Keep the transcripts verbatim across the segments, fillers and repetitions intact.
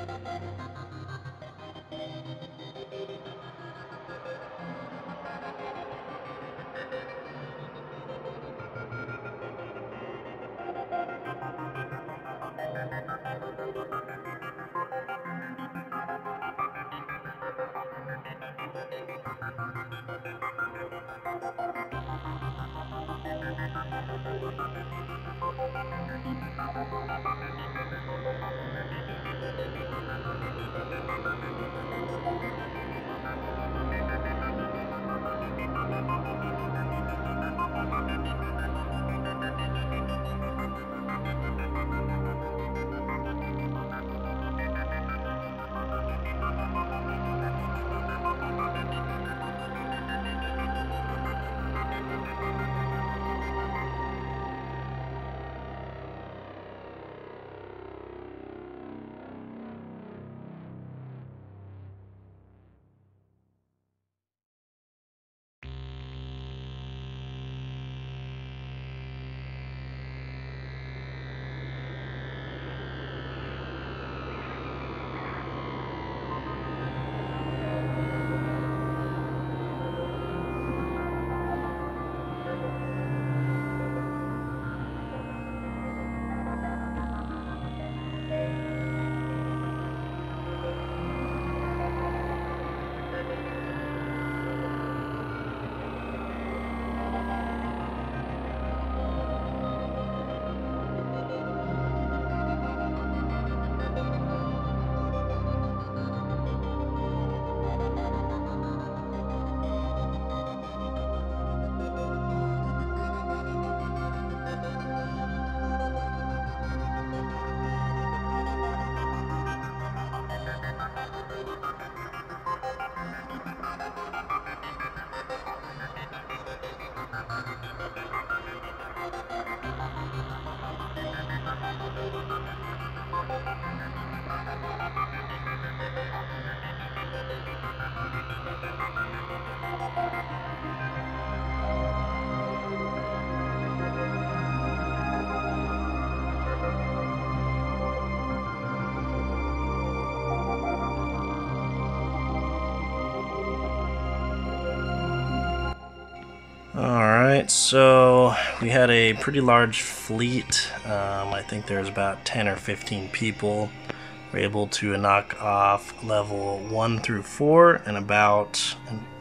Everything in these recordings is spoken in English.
Alright, so we had a pretty large fleet. Um, I think there's about ten or fifteen people. We're able to knock off level one through four in about,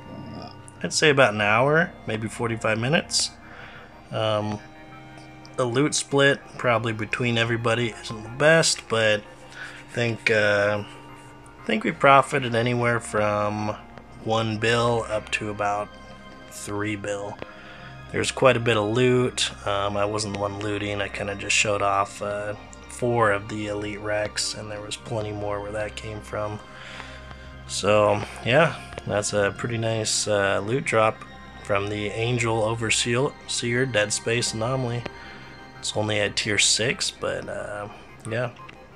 I'd say about an hour, maybe forty-five minutes. Um, the loot split probably between everybody isn't the best, but I think, uh, I think we profited anywhere from one bill up to about three bill. There's quite a bit of loot. Um, I wasn't the one looting. I kind of just showed off uh, four of the elite wrecks, and there was plenty more where that came from. So yeah, that's a pretty nice uh, loot drop from the Angel Overseer Deadspace anomaly. It's only at tier six, but uh, yeah.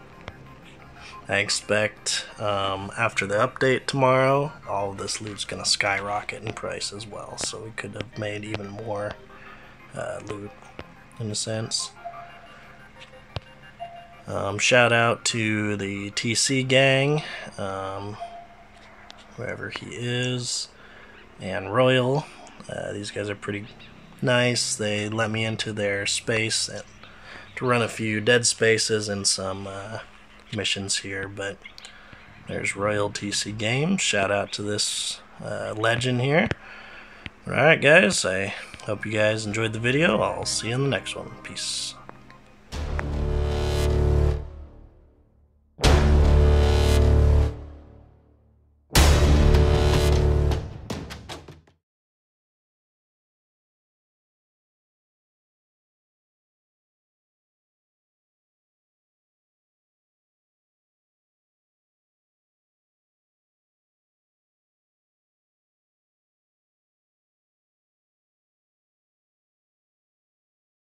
I expect um, after the update tomorrow, all of this loot's going to skyrocket in price as well. So we could have made even more uh, loot in a sense. Um, shout out to the T C gang, um, wherever he is, and Royal. Uh, these guys are pretty nice. They let me into their space and to run a few dead spaces and some uh, missions here, but there's Royal T C Games. Shout out to this uh, legend here. Alright guys, I hope you guys enjoyed the video. I'll see you in the next one. Peace.